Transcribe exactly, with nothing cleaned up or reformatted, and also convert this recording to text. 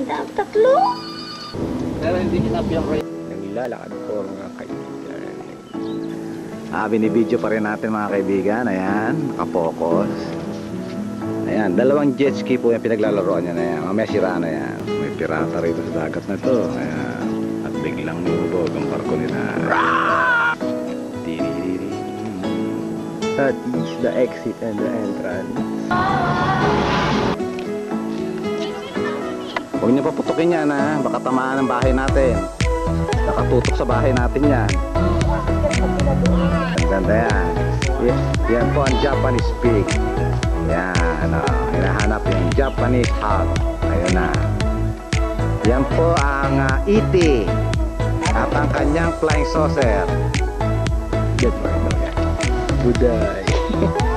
ganda. Tatlo. Pero hindi enough yung ride. Naglalakad po mga kaibigan. Ah, binibidyo pa rin natin mga kaibigan. Ayan, nakapokus. Ayan, dalawang jet ski po yung pinaglalaroan niya na yan. Mamaya sira na yan. May pirata rito sa dagat na to. Ayan, at biglang nilubog ang barko nila. That is the exit and the entrance. Huwag niyo paputukin yan ha. Baka tamaan ang bahay natin. Nakatutok sa bahay natin yan. Ang ganda yan. Yan, yan po ang Japanese pig. Yan, oh, hinahanap yung Japanese hog. Ayun na. Yan po ang uh, E T at ang kanyang flying saucer. Good morning. Good day.